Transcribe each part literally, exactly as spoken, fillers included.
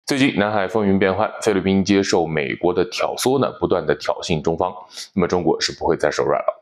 最近南海风云变幻，菲律宾接受美国的挑唆呢，不断的挑衅中方，那么中国是不会再手软了。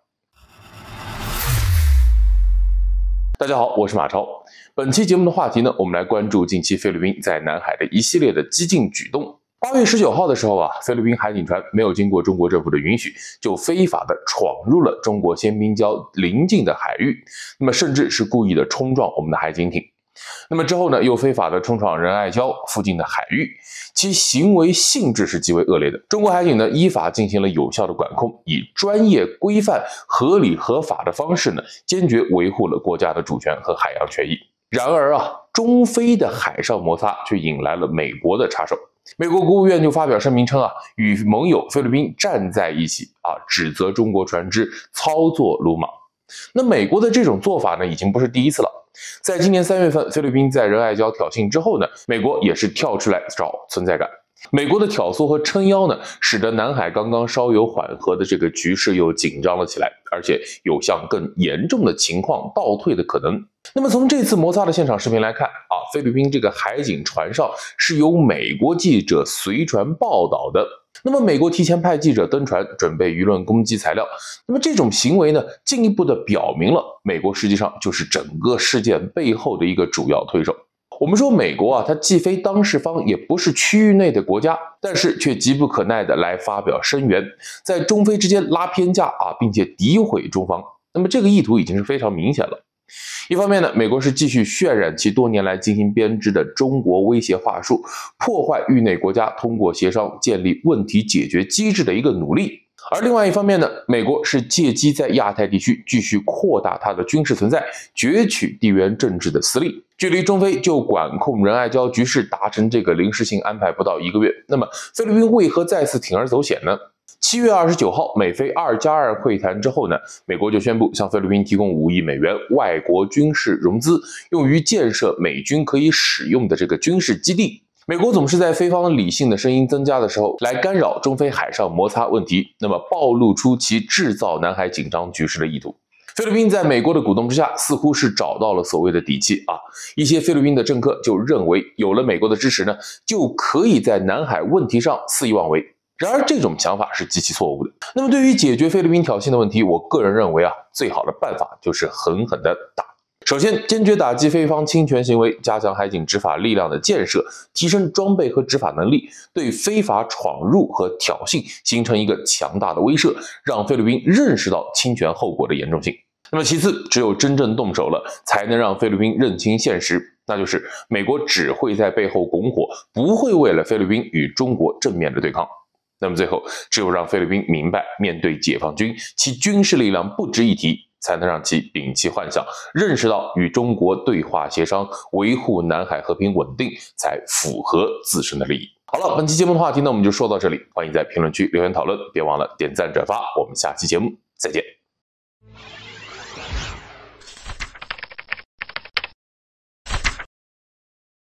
大家好，我是马超。本期节目的话题呢，我们来关注近期菲律宾在南海的一系列的激进举动。八月十九号的时候啊，菲律宾海警船没有经过中国政府的允许，就非法的闯入了中国先滨礁邻近的海域，那么甚至是故意的冲撞我们的海警艇。那么之后呢，又非法的冲闯仁爱礁附近的海域，其行为性质是极为恶劣的。中国海警呢，依法进行了有效的管控，以专业、规范、合理、合法的方式呢，坚决维护了国家的主权和海洋权益。然而啊，中菲的海上摩擦却引来了美国的插手。美国国务院就发表声明称啊，与盟友菲律宾站在一起啊，指责中国船只操作鲁莽。那美国的这种做法呢，已经不是第一次了。在今年三月份，菲律宾在仁爱礁挑衅之后呢，美国也是跳出来找存在感。美国的挑唆和撑腰呢，使得南海刚刚稍有缓和的这个局势又紧张了起来，而且有向更严重的情况倒退的可能。那么从这次摩擦的现场视频来看啊，菲律宾这个海警船上是由美国记者随船报道的。那么美国提前派记者登船，准备舆论攻击材料。那么这种行为呢，进一步的表明了美国实际上就是整个事件背后的一个主要推手。我们说美国啊，它既非当事方，也不是区域内的国家，但是却急不可耐的来发表声援，在中菲之间拉偏架啊，并且诋毁中方。那么这个意图已经是非常明显了。一方面呢，美国是继续渲染其多年来精心编织的中国威胁话术，破坏域内国家通过协商建立问题解决机制的一个努力。而另外一方面呢，美国是借机在亚太地区继续扩大它的军事存在，攫取地缘政治的私利。距离中菲就管控仁爱礁局势达成这个临时性安排不到一个月，那么菲律宾为何再次铤而走险呢？七月二十九号，美菲二加二会谈之后呢，美国就宣布向菲律宾提供五亿美元外国军事融资，用于建设美军可以使用的这个军事基地。美国总是在菲方理性的声音增加的时候，来干扰中菲海上摩擦问题，那么暴露出其制造南海紧张局势的意图。菲律宾在美国的鼓动之下，似乎是找到了所谓的底气啊！一些菲律宾的政客就认为，有了美国的支持呢，就可以在南海问题上肆意妄为。然而这种想法是极其错误的。那么对于解决菲律宾挑衅的问题，我个人认为啊，最好的办法就是狠狠的打。首先，坚决打击菲方侵权行为，加强海警执法力量的建设，提升装备和执法能力，对非法闯入和挑衅形成一个强大的威慑，让菲律宾认识到侵权后果的严重性。那么其次，只有真正动手了，才能让菲律宾认清现实，那就是美国只会在背后拱火，不会为了菲律宾与中国正面的对抗。那么最后，只有让菲律宾明白，面对解放军，其军事力量不值一提，才能让其摒弃幻想，认识到与中国对话协商，维护南海和平稳定，才符合自身的利益。好了，本期节目的话题呢，我们就说到这里，欢迎在评论区留言讨论，别忘了点赞转发，我们下期节目再见。